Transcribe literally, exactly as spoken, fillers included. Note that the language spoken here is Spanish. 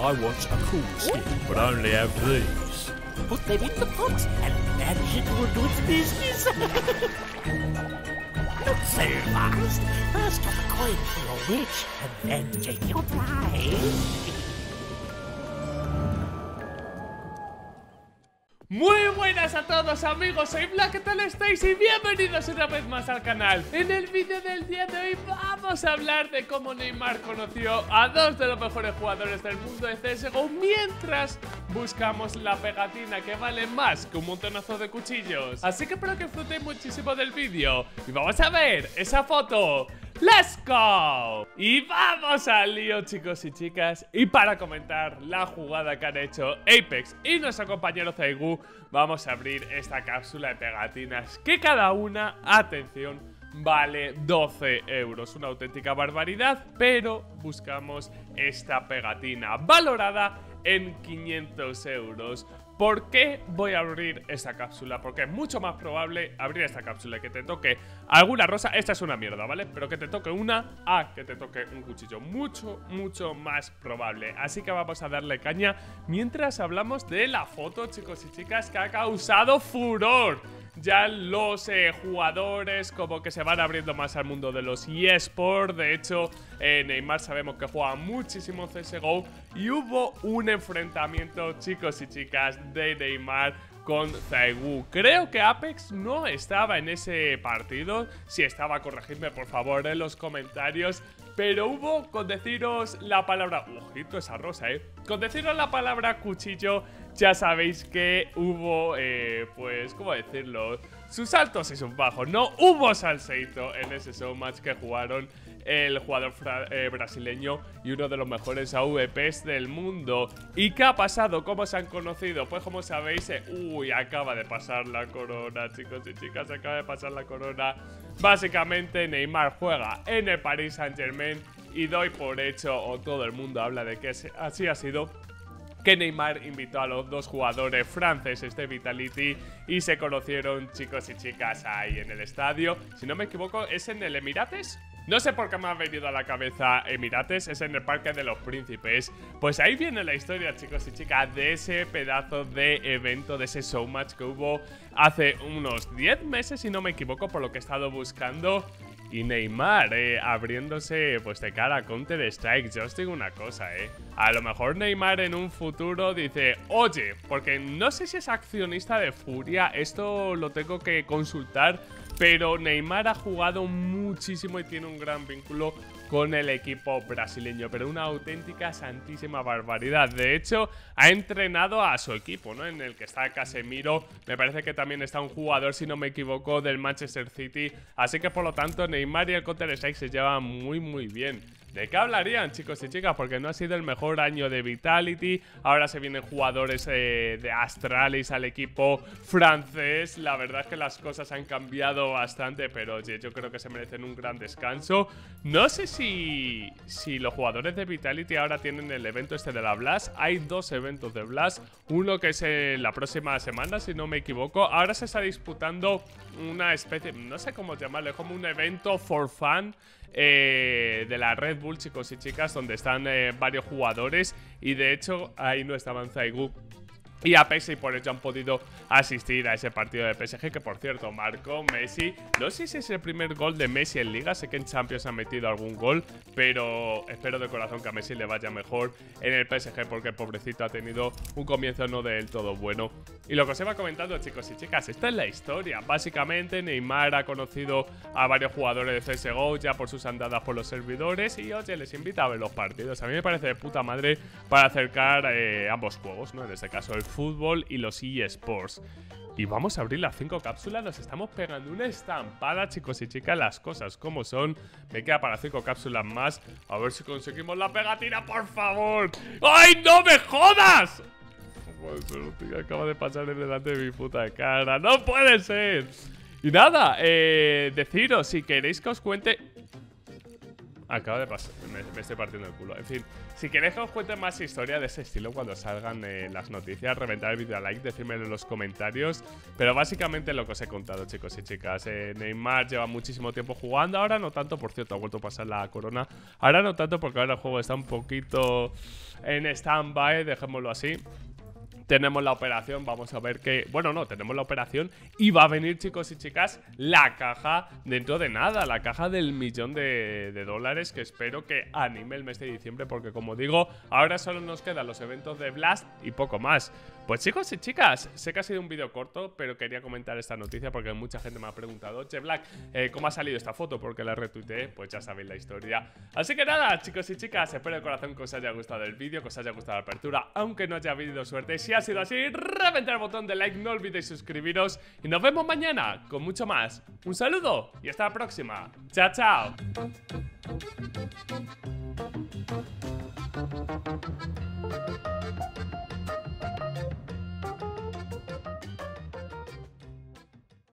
I want a cool skin, but I only have these. Put them in the pot and magic will do its business. Not so fast. First toss a coin to your witch and then take your prize. Muy buenas a todos amigos, soy Black, ¿qué tal estáis? Y bienvenidos una vez más al canal. En el vídeo del día de hoy vamos a hablar de cómo Neymar conoció a dos de los mejores jugadores del mundo de C S G O mientras buscamos la pegatina que vale más que un montonazo de cuchillos. Así que espero que disfrutéis muchísimo del vídeo y vamos a ver esa foto. ¡Let's go! Y vamos al lío, chicos y chicas. Y para comentar la jugada que han hecho Apex y nuestro compañero Zaigu, vamos a abrir esta cápsula de pegatinas que cada una, atención, vale doce euros. Una auténtica barbaridad, pero buscamos esta pegatina valorada en quinientos euros. ¿Por qué voy a abrir esta cápsula? Porque es mucho más probable abrir esta cápsula y que te toque alguna rosa. Esta es una mierda, ¿vale? Pero que te toque una a que te toque un cuchillo. Mucho, mucho más probable. Así que vamos a darle caña mientras hablamos de la foto, chicos y chicas, que ha causado furor. Ya los eh, jugadores como que se van abriendo más al mundo de los eSports. De hecho, eh, Neymar sabemos que juega muchísimo C S G O. Y hubo un enfrentamiento, chicos y chicas, de Neymar con Zaigu. Creo que Apex no estaba en ese partido. Si estaba, corregidme por favor en los comentarios. Pero hubo, con deciros la palabra... Ojito esa rosa, eh. Con deciros la palabra cuchillo, ya sabéis que hubo, eh, pues, ¿cómo decirlo? Sus altos y sus bajos. No hubo salseito en ese showmatch que jugaron el jugador eh, brasileño y uno de los mejores A V Ps del mundo. ¿Y qué ha pasado? ¿Cómo se han conocido? Pues como sabéis, eh, uy, acaba de pasar la corona, chicos y chicas, acaba de pasar la corona. Básicamente Neymar juega en el Paris Saint-Germain y doy por hecho, o todo el mundo habla de que así ha sido, que Neymar invitó a los dos jugadores franceses de Vitality y se conocieron, chicos y chicas, ahí en el estadio. Si no me equivoco, ¿es en el Emirates? No sé por qué me ha venido a la cabeza Emirates, es en el Parque de los Príncipes. Pues ahí viene la historia, chicos y chicas, de ese pedazo de evento, de ese showmatch que hubo hace unos diez meses, si no me equivoco, por lo que he estado buscando. Y Neymar, eh, abriéndose pues de cara a Counter-Strike. Yo os digo una cosa, eh. A lo mejor Neymar en un futuro dice, oye, porque no sé si es accionista de Furia, esto lo tengo que consultar, pero Neymar ha jugado muchísimo y tiene un gran vínculo con el equipo brasileño, pero una auténtica santísima barbaridad. De hecho, ha entrenado a su equipo, ¿no? En el que está Casemiro, me parece que también está un jugador, si no me equivoco, del Manchester City. Así que por lo tanto Neymar y el Counter-Strike se llevan muy muy bien. ¿De qué hablarían, chicos y chicas? Porque no ha sido el mejor año de Vitality. Ahora se vienen jugadores eh, de Astralis al equipo francés. La verdad es que las cosas han cambiado bastante, pero oye, yo creo que se merecen un gran descanso. No sé si, si los jugadores de Vitality ahora tienen el evento este de la Blast. Hay dos eventos de Blast. Uno que es eh, la próxima semana, si no me equivoco. Ahora se está disputando una especie, no sé cómo llamarlo, como un evento for fun. Eh, de la Red Bull, chicos y chicas, donde están eh, varios jugadores. Y de hecho ahí no estaban Zaigu y Apex, y por ello han podido asistir a ese partido de P S G, que por cierto marcó Messi. No sé si es el primer gol de Messi en Liga, sé que en Champions ha metido algún gol, pero espero de corazón que a Messi le vaya mejor en el P S G, porque el pobrecito ha tenido un comienzo no del todo bueno. Y lo que os iba comentando, chicos y chicas, esta es la historia. Básicamente Neymar ha conocido a varios jugadores de C S G O ya por sus andadas por los servidores y oye, les invita a ver los partidos. A mí me parece de puta madre para acercar eh, ambos juegos, ¿no? En este caso el fútbol y los eSports. Y vamos a abrir las cinco cápsulas. Nos estamos pegando una estampada, chicos y chicas, las cosas como son. Me queda para cinco cápsulas más. A ver si conseguimos la pegatina, por favor. ¡Ay, no me jodas! No puede ser, tío, acaba de pasar delante de mi puta cara. ¡No puede ser! Y nada, eh, deciros, si queréis que os cuente... Acaba de pasar, me, me estoy partiendo el culo. En fin, si queréis que os cuente más historia de ese estilo cuando salgan eh, las noticias, reventar el vídeo a like, decírmelo en los comentarios. Pero básicamente lo que os he contado, chicos y chicas. eh, Neymar lleva muchísimo tiempo jugando, ahora no tanto, por cierto, ha vuelto a pasar la corona. Ahora no tanto porque ahora el juego está un poquito en stand-by, dejémoslo así. Tenemos la operación, vamos a ver que... Bueno, no, tenemos la operación y va a venir, chicos y chicas, la caja dentro de nada. La caja del millón de, de dólares que espero que anime el mes de diciembre. Porque, como digo, ahora solo nos quedan los eventos de Blast y poco más. Pues, chicos y chicas, sé que ha sido un vídeo corto, pero quería comentar esta noticia porque mucha gente me ha preguntado: Che Black, eh, ¿cómo ha salido esta foto? Porque la retuiteé, pues ya sabéis la historia. Así que nada, chicos y chicas, espero de corazón que os haya gustado el vídeo, que os haya gustado la apertura, aunque no haya habido suerte. Si ha sido así, reventar el botón de like, no olvidéis suscribiros y nos vemos mañana con mucho más. Un saludo y hasta la próxima. Chao, chao.